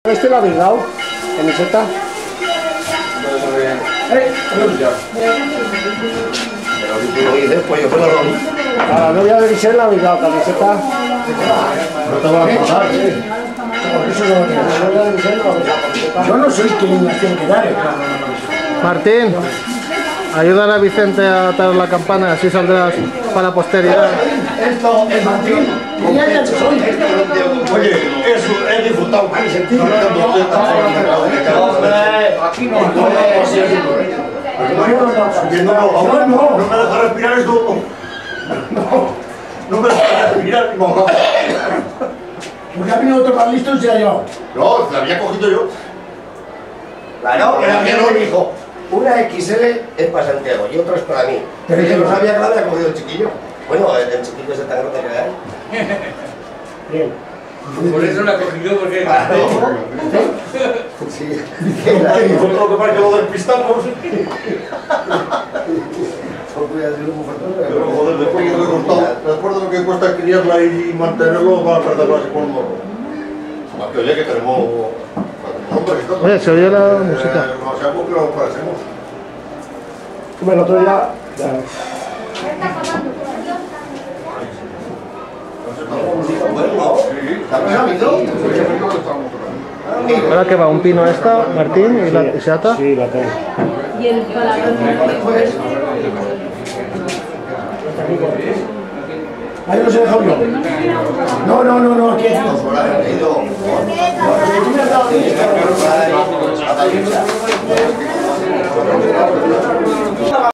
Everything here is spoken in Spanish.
¿Este lo habéis dado? ¿Camiseta? A la novia de Vicente la habéis dado camiseta. No te va a pagar, Yo no soy quien las tiene que dar. Martín, ayúdale a Vicente a atar la campana, así saldrás para la posteridad. Esto es Martín. Oye, eso he disfrutado. Aquí no. No me deja respirar esto. No me deja respirar. Porque ha venido otro más listo y se ha llevado. No, la había cogido yo. Claro, era que no dijo, una XL es para Santiago y otra es para mí. Pero yo no sabía que la había cogido el chiquillo. Bueno, el chiquillo es tan grande que da. Bien. Por eso la cogí yo, porque... Claro. Sí. Lo que para que lo despistamos. Pero joder, después de lo que cuesta criarla y mantenerlo, va a perderla así por un morro. Más que oye que tenemos... Oye, se oye la música. No seamos que lo parecemos. Bueno, el otro día... Ahora que va un pino esta, Martín, y se ata. Sí, la tengo. Y el palabra Ahí no se dejó yo. No, aquí es.